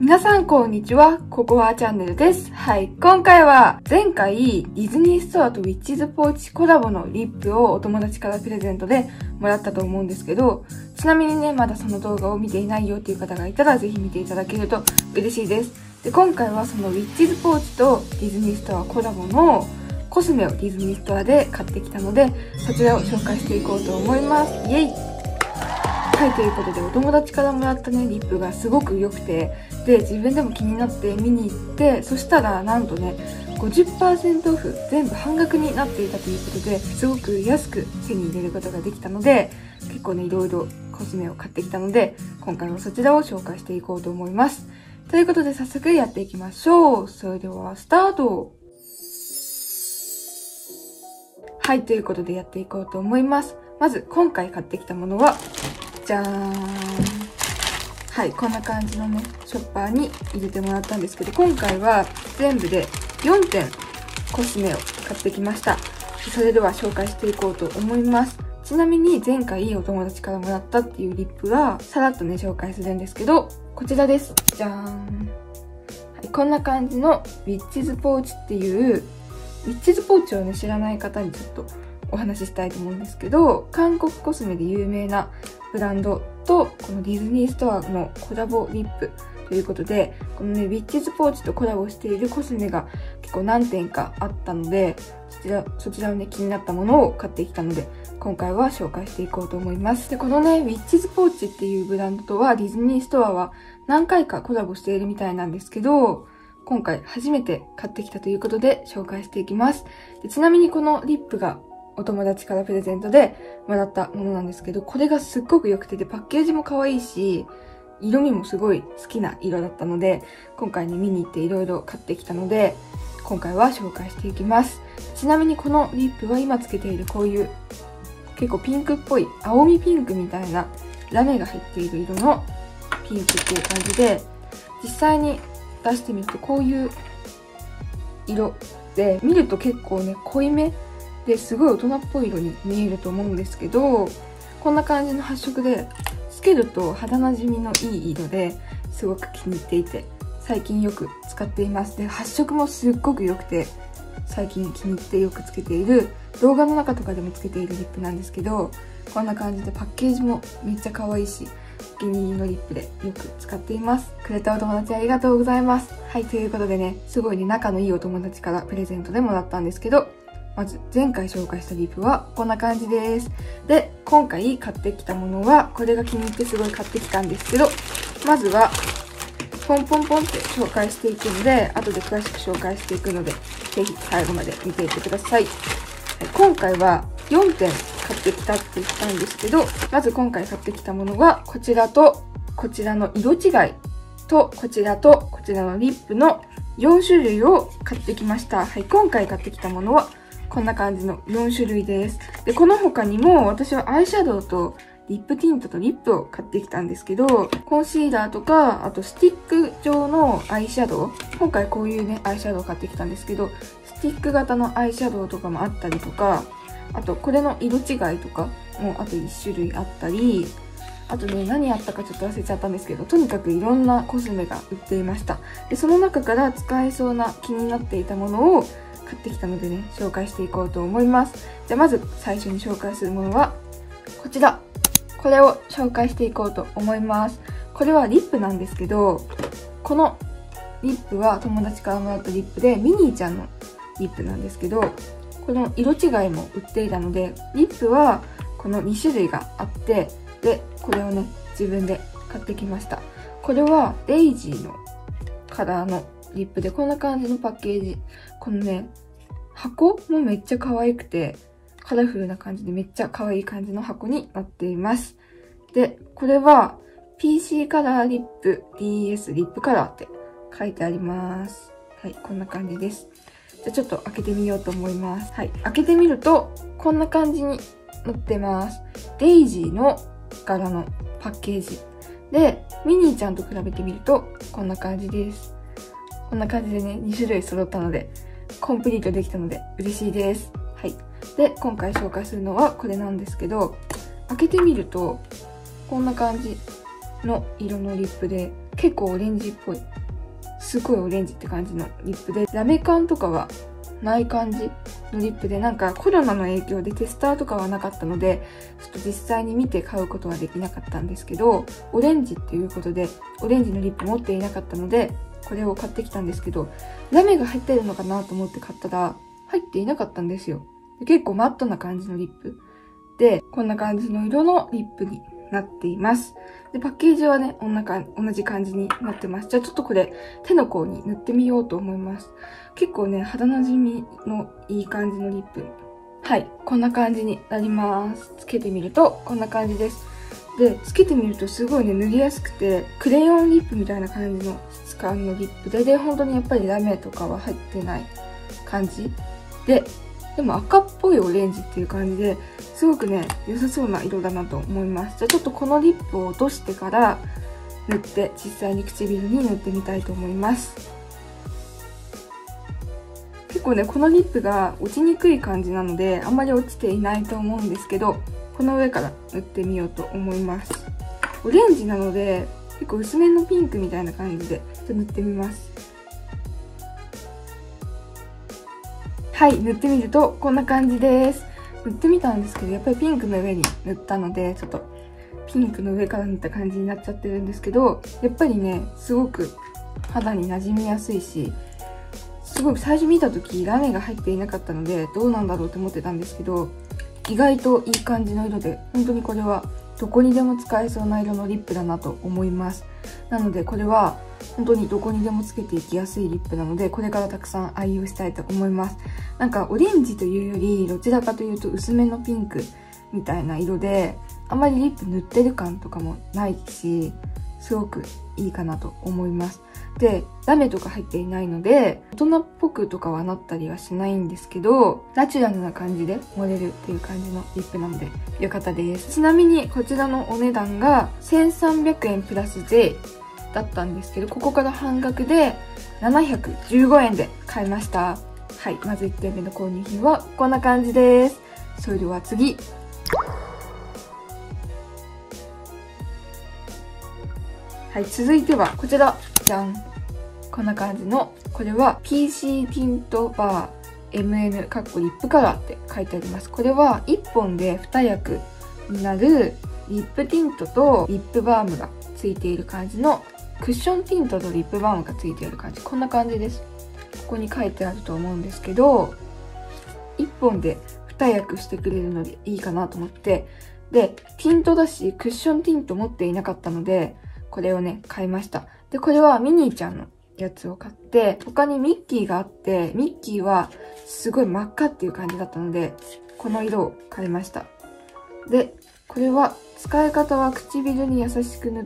皆さんこんにちは、ココアチャンネルです。はい、今回は前回ディズニーストアとウィッチズポーチコラボのリップをお友達からプレゼントでもらったと思うんですけど、ちなみにね、まだその動画を見ていないよっていう方がいたらぜひ見ていただけると嬉しいです。で、今回はそのウィッチズポーチとディズニーストアコラボのコスメをディズニーストアで買ってきたので、そちらを紹介していこうと思います。イエイ！はい、ということでお友達からもらったね、リップがすごく良くて、で、自分でも気になって見に行って、そしたらなんとね、50% オフ、全部半額になっていたということで、すごく安く手に入れることができたので、結構ね、いろいろコスメを買ってきたので、今回はそちらを紹介していこうと思います。ということで早速やっていきましょう。それではスタート。はい、ということでやっていこうと思います。まず今回買ってきたものは、じゃーん。はい、こんな感じのね、ショッパーに入れてもらったんですけど、今回は全部で4点コスメを買ってきました。それでは紹介していこうと思います。ちなみに前回お友達からもらったっていうリップは、さらっとね、紹介するんですけど、こちらです。じゃーん。はい、こんな感じのウィッチズポーチっていう、ウィッチズポーチをね、知らない方にちょっとお話ししたいと思うんですけど、韓国コスメで有名なブランドとこのディズニーストアのコラボリップということで、このね、ウィッチズポーチとコラボしているコスメが結構何点かあったので、そちらをね、気になったものを買ってきたので、今回は紹介していこうと思います。で、このね、ウィッチズポーチっていうブランドとはディズニーストアは何回かコラボしているみたいなんですけど、今回初めて買ってきたということで紹介していきます。で、ちなみにこのリップがお友達からプレゼントでもらったものなんですけど、これがすっごく良くて、で、パッケージも可愛いし、色味もすごい好きな色だったので、今回ね、見に行っていろいろ買ってきたので、今回は紹介していきます。ちなみにこのリップは今つけているこういう結構ピンクっぽい青みピンクみたいなラメが入っている色のピンクっていう感じで、実際に出してみるとこういう色で、見ると結構ね、濃いめですごい大人っぽい色に見えると思うんですけど、こんな感じの発色でつけると肌なじみのいい色ですごく気に入っていて、最近よく使っています。で、発色もすっごく良くて、最近気に入ってよくつけている、動画の中とかでもつけているリップなんですけど、こんな感じでパッケージもめっちゃ可愛いし、お気に入りのリップでよく使っています。くれたお友達ありがとうございます。はい、ということでね、すごいね、仲のいいお友達からプレゼントでもらったんですけど、まず前回紹介したリップはこんな感じです。で、今回買ってきたものは、これが気に入ってすごい買ってきたんですけど、まずは、ポンポンポンって紹介していくので、後で詳しく紹介していくので、ぜひ最後まで見ていってください。今回は4点買ってきたって言ったんですけど、まず今回買ってきたものは、こちらと、こちらの色違いと、こちらと、こちらのリップの4種類を買ってきました。はい、今回買ってきたものは、こんな感じの4種類です。で、この他にも私はアイシャドウとリップティントとリップを買ってきたんですけど、コンシーラーとか、あとスティック状のアイシャドウ。今回こういうね、アイシャドウを買ってきたんですけど、スティック型のアイシャドウとかもあったりとか、あとこれの色違いとかもあと1種類あったり、あとね、何あったかちょっと忘れちゃったんですけど、とにかくいろんなコスメが売っていました。で、その中から使えそうな気になっていたものを買ってきたのでね、紹介していこうと思います。じゃあまず最初に紹介するものは、こちら。これを紹介していこうと思います。これはリップなんですけど、このリップは友達からもらったリップで、ミニーちゃんのリップなんですけど、この色違いも売っていたので、リップはこの2種類があって、で、これをね、自分で買ってきました。これはデイジーのカラーのリップで、こんな感じのパッケージ。このね、箱もめっちゃ可愛くて、カラフルな感じでめっちゃ可愛い感じの箱になっています。で、これは PC カラーリップ DS リップカラーって書いてあります。はい、こんな感じです。じゃあちょっと開けてみようと思います。はい、開けてみるとこんな感じになってます。デイジーの柄のパッケージ。で、ミニーちゃんと比べてみるとこんな感じです。こんな感じでね、2種類揃ったので、コンプリートできたので嬉しいです。はい。で、今回紹介するのはこれなんですけど、開けてみると、こんな感じの色のリップで、結構オレンジっぽいすごいオレンジって感じのリップで、ラメ感とかはない感じのリップで、なんかコロナの影響でテスターとかはなかったので、ちょっと実際に見て買うことはできなかったんですけど、オレンジっていうことで、オレンジのリップ持っていなかったので、これを買ってきたんですけど、ラメが入ってるのかなと思って買ったら、入っていなかったんですよ。で結構マットな感じのリップで、こんな感じの色のリップになっています。で、パッケージはね、同じ感じになってます。じゃあちょっとこれ、手の甲に塗ってみようと思います。結構ね、肌馴染みのいい感じのリップ。はい、こんな感じになります。つけてみると、こんな感じです。で、つけてみるとすごいね、塗りやすくて、クレヨンリップみたいな感じの質感のリップで、本当にやっぱりラメとかは入ってない感じで、でも赤っぽいオレンジっていう感じで、すごくね、良さそうな色だなと思います。じゃあちょっとこのリップを落としてから塗って、実際に唇に塗ってみたいと思います。結構ね、このリップが落ちにくい感じなので、あんまり落ちていないと思うんですけど、この上から塗ってみようと思います。オレンジなので、結構薄めのピンクみたいな感じで、塗ってみます。はい、塗ってみるとこんな感じです。塗ってみたんですけど、やっぱりピンクの上に塗ったので、ちょっとピンクの上から塗った感じになっちゃってるんですけど、やっぱりね、すごく肌に馴染みやすいし、すごい最初見た時ラメが入っていなかったので、どうなんだろうと思ってたんですけど、意外といい感じの色で、本当にこれはどこにでも使えそうな色のリップだなと思います。なのでこれは本当にどこにでもつけていきやすいリップなので、これからたくさん愛用したいと思います。なんかオレンジというより、どちらかというと薄めのピンクみたいな色で、あんまりリップ塗ってる感とかもないし、すごくいいかなと思います。で、ラメとか入っていないので、大人っぽくとかはなったりはしないんですけど、ナチュラルな感じで盛れるっていう感じのリップなので、良かったです。ちなみに、こちらのお値段が1300円プラス税だったんですけど、ここから半額で715円で買いました。はい、まず1点目の購入品はこんな感じです。それでは次。はい、続いてはこちら。じゃん。こんな感じの、これは PC ティントバー MN かっこリップカラーって書いてあります。これは1本で2役になるリップティントとリップバームがついている感じのクッションティントとリップバームがついている感じ。こんな感じです。ここに書いてあると思うんですけど、1本で2役してくれるのでいいかなと思って、で、ティントだし、クッションティント持っていなかったので、これをね、買いました。で、これはミニーちゃんのやつを買って、他にミッキーがあって、ミッキーはすごい真っ赤っていう感じだったので、この色を買いました。で、これは使い方は唇に優しく塗って、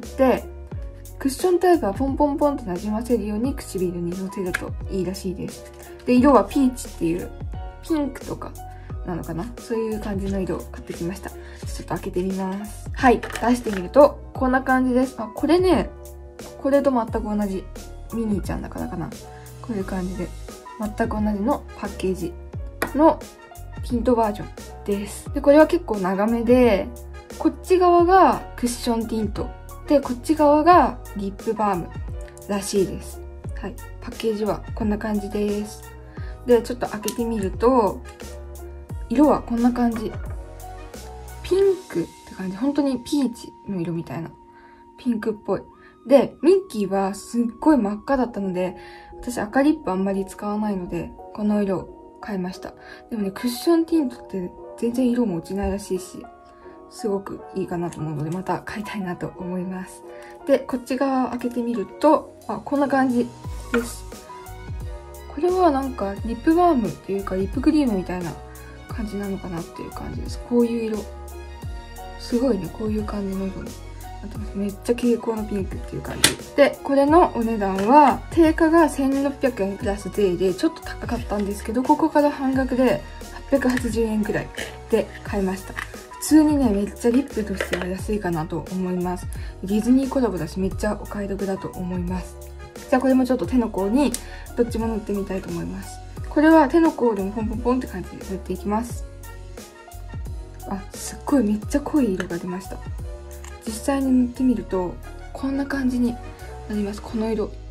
クッションタイプはポンポンポンと馴染ませるように唇にのせるといいらしいです。で、色はピーチっていうピンクとかなのかな、そういう感じの色を買ってきました。ちょっと開けてみます。はい、出してみるとこんな感じです。あ、これね、これと全く同じ。ミニーちゃんだからかな。こういう感じで全く同じのパッケージのティントバージョンです。で、これは結構長めで、こっち側がクッションティントで、こっち側がリップバームらしいです。はい、パッケージはこんな感じです。で、ちょっと開けてみると、色はこんな感じ。ピンクって感じ。本当にピーチの色みたいな。ピンクっぽい。で、ミッキーはすっごい真っ赤だったので、私赤リップあんまり使わないので、この色を買いました。でもね、クッションティントって全然色も落ちないらしいし、すごくいいかなと思うので、また買いたいなと思います。で、こっち側開けてみると、こんな感じです。これはなんかリップバームっていうかリップクリームみたいな感じなのかなっていう感じです。こういう色。すごいね、こういう感じの色になってます。めっちゃ蛍光のピンクっていう感じ。で、これのお値段は、定価が1600円プラス税でちょっと高かったんですけど、ここから半額で880円くらいで買いました。普通にね、めっちゃリップとしては安いかなと思います。ディズニーコラボだし、めっちゃお買い得だと思います。じゃあこれもちょっと手の甲にどっちも塗ってみたいと思います。これは手の甲でもポンポンポンって感じで塗っていきます。すっごいめっちゃ濃い色が出ました。実際に塗ってみるとこんな感じになります。この色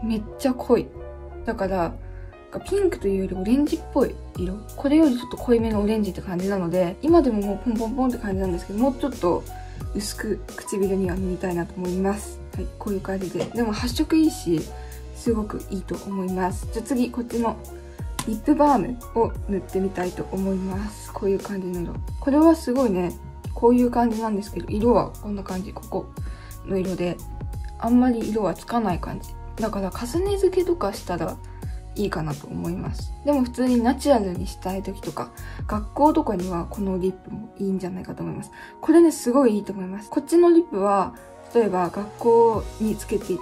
めっちゃ濃い。だから、ピンクというよりオレンジっぽい色。これよりちょっと濃いめのオレンジって感じなので、今でももうポンポンポンって感じなんですけど、もうちょっと薄く唇には塗りたいなと思います。はい、こういう感じで。でも発色いいし、すごくいいと思います。じゃあ次、こっちのリップバームを塗ってみたいと思います。こういう感じの色。これはすごいね、こういう感じなんですけど、色はこんな感じ。ここの色で、あんまり色はつかない感じ。だから重ね付けとかしたらいいかなと思います。でも普通にナチュラルにしたい時とか、学校とかにはこのリップもいいんじゃないかと思います。これね、すごいいいと思います。こっちのリップは、例えば学校につけていって、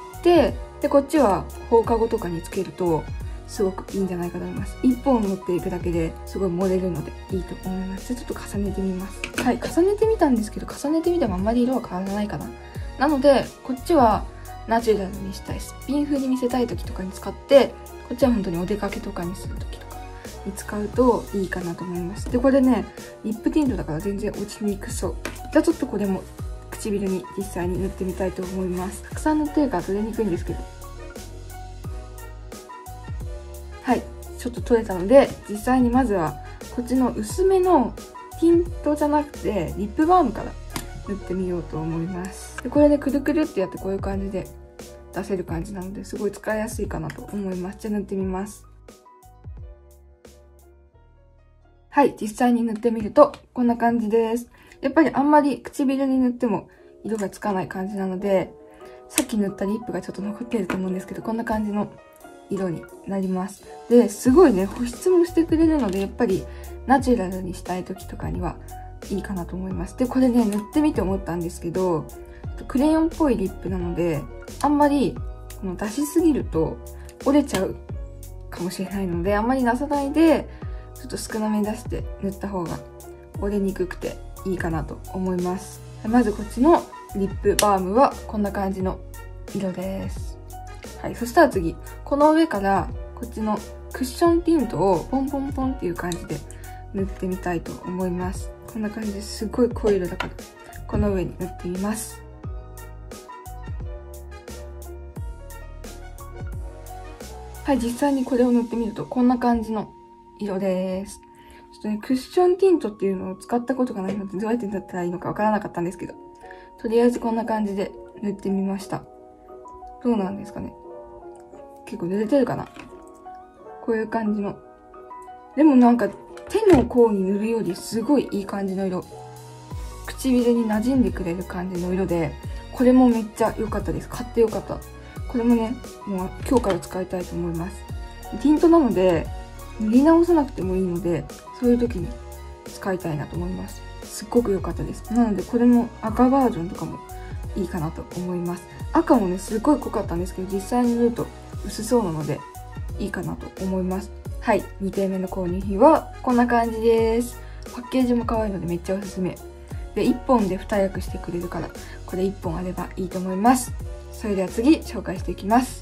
で、こっちは放課後とかにつけると、すごくいいんじゃないかと思います。一本持っていくだけですごい盛れるのでいいと思います。じゃあちょっと重ねてみます。はい、重ねてみたんですけど、重ねてみてもあんまり色は変わらないかな。なので、こっちはナチュラルにしたい、すっぴん風に見せたい時とかに使って、こっちは本当にお出かけとかにする時とかに使うといいかなと思います。で、これね、リップティントだから全然落ちにくそう。じゃあちょっとこれも唇に実際に塗ってみたいと思います。たくさん塗ってるから取れにくいんですけど。はい、ちょっと取れたので、実際にまずはこっちの薄めのティントじゃなくてリップバームから塗ってみようと思います。で、これでくるくるってやってこういう感じで出せる感じなので、すごい使いやすいかなと思います。じゃあ塗ってみます。はい、実際に塗ってみるとこんな感じです。やっぱりあんまり唇に塗っても色がつかない感じなので、さっき塗ったリップがちょっと残ってると思うんですけど、こんな感じの色になります。で、すごいね、保湿もしてくれるので、やっぱりナチュラルにしたい時とかにはいいかなと思います。で、これね、塗ってみて思ったんですけど、クレヨンっぽいリップなので、あんまりこの出しすぎると折れちゃうかもしれないので、あんまり出さないで、ちょっと少なめに出して塗った方が折れにくくていいかなと思います。まずこっちのリップバームはこんな感じの色です。はい、そしたら次、この上からこっちのクッションティントをポンポンポンっていう感じで塗ってみたいと思います。こんな感じですごい濃い色だから、この上に塗ってみます。はい、実際にこれを塗ってみるとこんな感じの色です。ちょっとね、クッションティントっていうのを使ったことがないので、どうやって塗ったらいいのかわからなかったんですけど、とりあえずこんな感じで塗ってみました。どうなんですかね。結構塗れてるかな。こういう感じの。でもなんか手の甲に塗るよりすごいいい感じの色。唇に馴染んでくれる感じの色で、これもめっちゃ良かったです。買って良かった。これもね、もう今日から使いたいと思います。ティントなので、塗り直さなくてもいいので、そういう時に使いたいなと思います。すっごく良かったです。なのでこれも赤バージョンとかもいいかなと思います。赤もね、すごい濃かったんですけど、実際に塗ると薄そうなのでいいかなと思います。はい、2点目の購入品はこんな感じです。パッケージも可愛いのでめっちゃおすすめ。で、1本で2役してくれるから、これ1本あればいいと思います。それでは次、紹介していきます。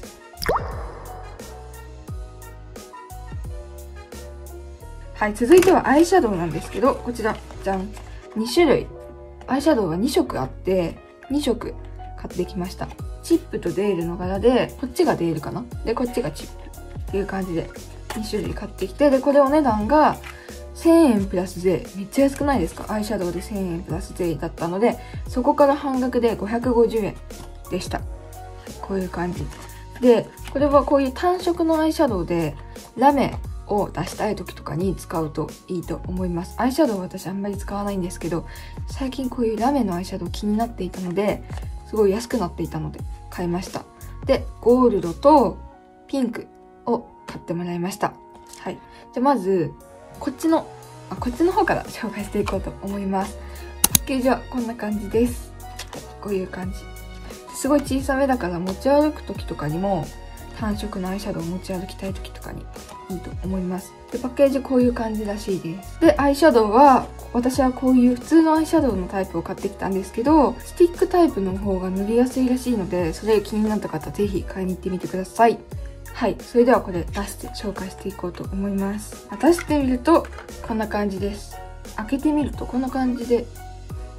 はい、続いてはアイシャドウなんですけど、こちら、じゃん。2種類。アイシャドウは2色あって、2色買ってきました。チップとデールの柄で、こっちがデールかな？で、こっちがチップ。っていう感じで、2種類買ってきて、で、これお値段が1000円プラス税。めっちゃ安くないですか？アイシャドウで1000円プラス税だったので、そこから半額で550円でした。こういう感じ。で、これはこういう単色のアイシャドウで、ラメを出したい時とかに使うといいと思います。アイシャドウは私あんまり使わないんですけど、最近こういうラメのアイシャドウ気になっていたので、すごい安くなっていたので買いました。で、ゴールドとピンクを買ってもらいました。はい。じゃあまず、こっちの方から紹介していこうと思います。パッケージはこんな感じです。はい、こういう感じ。すごい小さめだから持ち歩く時とかにも、単色のアイシャドウを持ち歩きたい時とかにいいと思います。で、パッケージこういう感じらしいです。で、アイシャドウは、私はこういう普通のアイシャドウのタイプを買ってきたんですけど、スティックタイプの方が塗りやすいらしいので、それ気になった方ぜひ買いに行ってみてください。はい。それではこれ出して紹介していこうと思います。出してみると、こんな感じです。開けてみるとこんな感じで、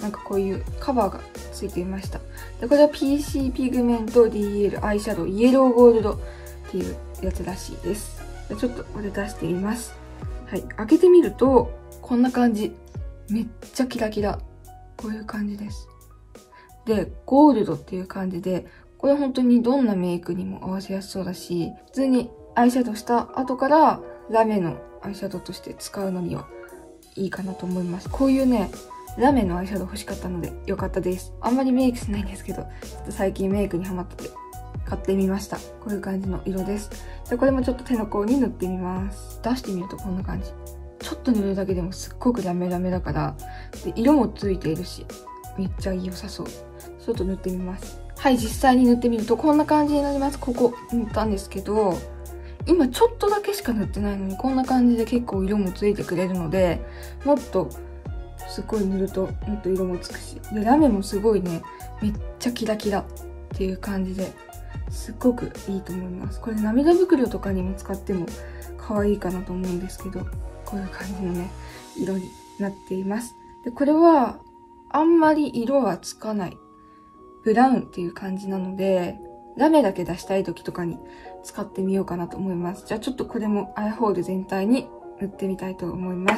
なんかこういうカバーがついていました。で、これは PC ピグメント DL アイシャドウイエローゴールドっていうやつらしいです。でちょっとこれ出してみます。はい、開けてみると、こんな感じ。めっちゃキラキラ。こういう感じです。で、ゴールドっていう感じで、これ本当にどんなメイクにも合わせやすそうだし、普通にアイシャドウした後からラメのアイシャドウとして使うのにはいいかなと思います。こういうね、ラメのアイシャドウ欲しかったので良かったです。あんまりメイクしないんですけど、ちょっと最近メイクにハマってて買ってみました。こういう感じの色です。で、これもちょっと手の甲に塗ってみます。出してみるとこんな感じ。ちょっと塗るだけでもすっごくラメラメだから、で、色もついているし、めっちゃ良さそう。ちょっと塗ってみます。はい、実際に塗ってみるとこんな感じになります。ここ塗ったんですけど、今ちょっとだけしか塗ってないのにこんな感じで結構色もついてくれるので、もっとすごい塗るともっと色もつくし、でラメもすごいね、めっちゃキラキラっていう感じですっごくいいと思います。これ涙袋とかにも使っても可愛いかなと思うんですけど、こういう感じのね色になっています。でこれはあんまり色はつかないブラウンっていう感じなので、ラメだけ出したい時とかに使ってみようかなと思います。じゃあちょっとこれもアイホール全体に塗ってみたいと思います。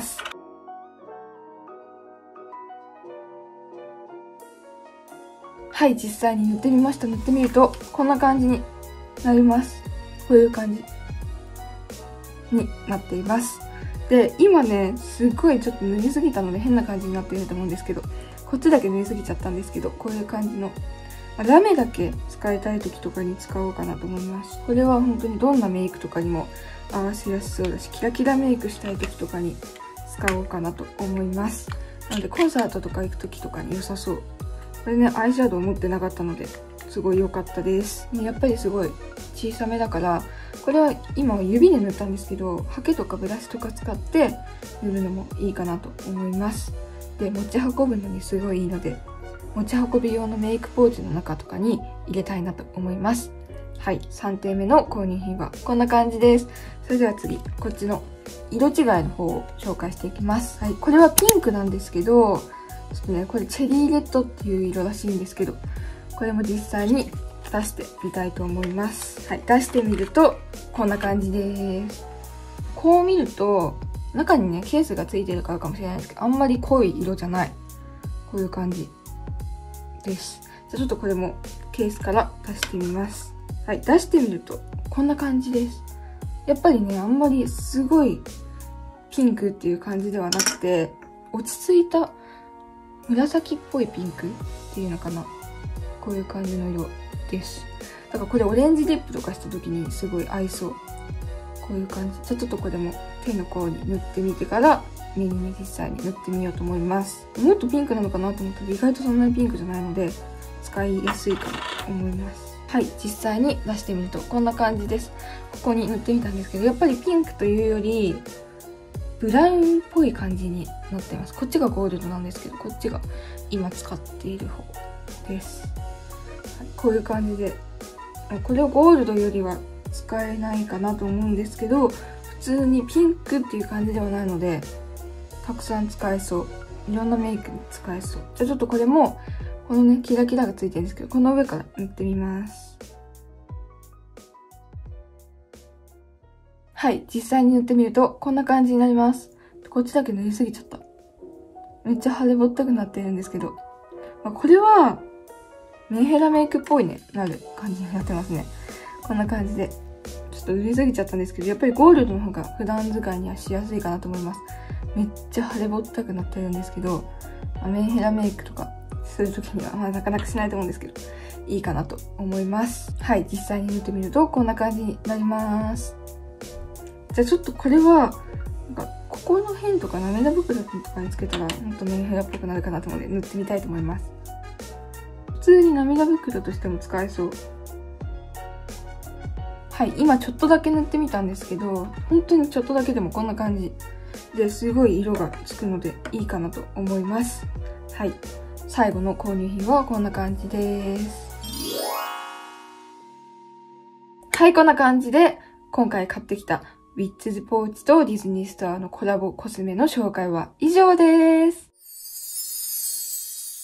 はい、実際に塗ってみました。塗ってみるとこんな感じになります。こういう感じになっています。で、今ね、すっごいちょっと塗りすぎたので変な感じになっていると思うんですけど、こっちだけ塗りすぎちゃったんですけど、こういう感じのラメだけ使いたい時とかに使おうかなと思います。これは本当にどんなメイクとかにも合わせやすそうだし、キラキラメイクしたい時とかに使おうかなと思います。なのでコンサートとか行く時とかに良さそう。これね、アイシャドウ持ってなかったので、すごい良かったです。やっぱりすごい小さめだから、これは今は指で塗ったんですけど、ハケとかブラシとか使って塗るのもいいかなと思います。で、持ち運ぶのにすごいいいので、持ち運び用のメイクポーチの中とかに入れたいなと思います。はい、3点目の購入品はこんな感じです。それでは次、こっちの色違いの方を紹介していきます。はい、これはピンクなんですけど、ちょっとね、これチェリーレッドっていう色らしいんですけど、これも実際に出してみたいと思います。はい、出してみるとこんな感じです。こう見ると中にねケースがついてるからかもしれないですけど、あんまり濃い色じゃない、こういう感じです。じゃあちょっとこれもケースから出してみます。はい、出してみるとこんな感じです。やっぱりね、あんまりすごいピンクっていう感じではなくて、落ち着いた紫っぽいピンクっていうのかな、こういう感じの色です。だからこれオレンジリップとかした時にすごい合いそう。こういう感じ。じゃあちょっとこれも手の甲に塗ってみてから目にね実際に塗ってみようと思います。もっとピンクなのかなと思ったら意外とそんなにピンクじゃないので使いやすいかなと思います。はい、実際に出してみるとこんな感じです。ここに塗ってみたんですけど、やっぱりピンクというよりブラウンっぽい感じになってます。こっちがゴールドなんですけど、こっちが今使っている方です。はい、こういう感じで、これをゴールドよりは使えないかなと思うんですけど、普通にピンクっていう感じではないのでたくさん使えそう。いろんなメイクに使えそう。じゃあちょっとこれもこのねキラキラがついてるんですけど、この上から塗ってみます。はい、実際に塗ってみるとこんな感じになります。こっちだけ塗りすぎちゃった。めっちゃ腫れぼったくなってるんですけど、これはメンヘラメイクっぽいねなる感じになってますね。こんな感じでちょっと塗りすぎちゃったんですけど、やっぱりゴールドの方が普段使いにはしやすいかなと思います。めっちゃ腫れぼったくなってるんですけど、メンヘラメイクとかするときにはなかなかしないと思うんですけど、いいかなと思います。はい、実際に塗ってみるとこんな感じになります。じゃあちょっとこれはここの辺とか涙袋とかにつけたらもっとメンヘラっぽくなるかなと思うので塗ってみたいと思います。普通に涙袋としても使えそう。はい、今ちょっとだけ塗ってみたんですけど、本当にちょっとだけでもこんな感じですごい色がつくのでいいかなと思います。はい、最後の購入品はこんな感じです。はい、こんな感じで今回買ってきたウィッツズポーチとディズニーストアのコラボコスメの紹介は以上です。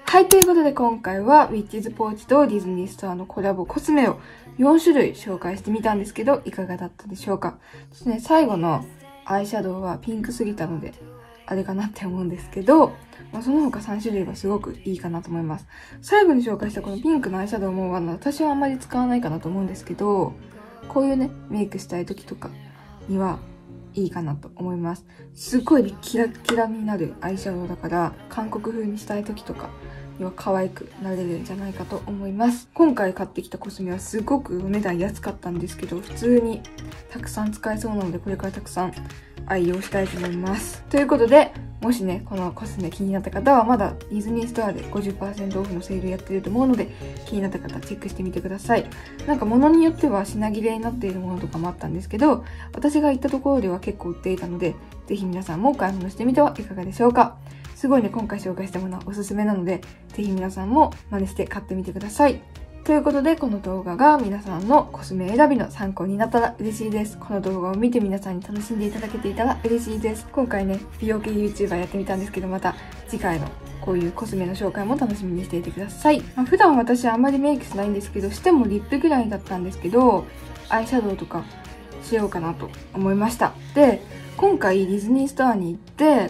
はい、ということで今回はウィッチズポーチとディズニーストアのコラボコスメを4種類紹介してみたんですけど、いかがだったでしょうか。ですね、最後のアイシャドウはピンクすぎたので、あれかなって思うんですけど、その他3種類はすごくいいかなと思います。最後に紹介したこのピンクのアイシャドウも私はあんまり使わないかなと思うんですけど、こういうね、メイクしたい時とかにはいいかなと思います。すっごいキラキラになるアイシャドウだから、韓国風にしたい時とかには可愛くなれるんじゃないかと思います。今回買ってきたコスメはすごくお値段安かったんですけど、普通にたくさん使えそうなので、これからたくさん愛用したいと思います。ということで、もしね、このコスメ気になった方はまだディズニーストアで 50% オフのセールやってると思うので、気になった方チェックしてみてください。なんか物によっては品切れになっているものとかもあったんですけど、私が行ったところでは結構売っていたので、ぜひ皆さんもお買い物してみてはいかがでしょうか。すごいね、今回紹介したものはおすすめなので、ぜひ皆さんも真似して買ってみてください。ということで、この動画が皆さんのコスメ選びの参考になったら嬉しいです。この動画を見て皆さんに楽しんでいただけていたら嬉しいです。今回ね、美容系 YouTuber やってみたんですけど、また次回のこういうコスメの紹介も楽しみにしていてください。普段私はあんまりメイクしないんですけど、してもリップぐらいだったんですけど、アイシャドウとかしようかなと思いました。で、今回ディズニーストアに行って、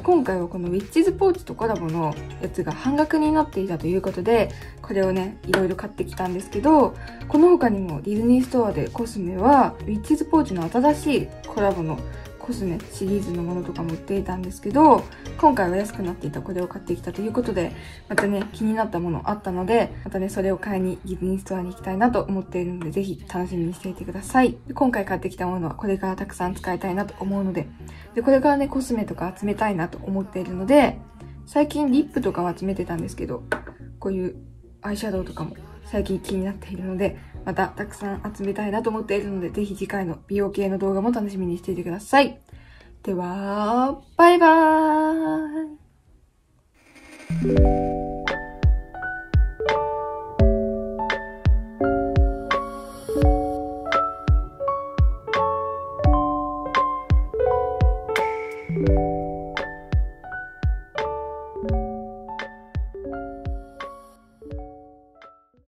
今回はこのウィッチズポーチとコラボのやつが半額になっていたということで、これをね、いろいろ買ってきたんですけど、この他にもディズニーストアでコスメは、ウィッチズポーチの新しいコラボのコスメシリーズのものとかも売っていたんですけど、今回は安くなっていたこれを買ってきたということで、またね、気になったものあったので、またね、それを買いにディズニーストアに行きたいなと思っているので、ぜひ楽しみにしていてください。今回買ってきたものはこれからたくさん使いたいなと思うので、これからね、コスメとか集めたいなと思っているので、最近リップとかは集めてたんですけど、こういうアイシャドウとかも最近気になっているので、またたくさん集めたいなと思っているので、ぜひ次回の美容系の動画も楽しみにしていてください。では、バイバーイ。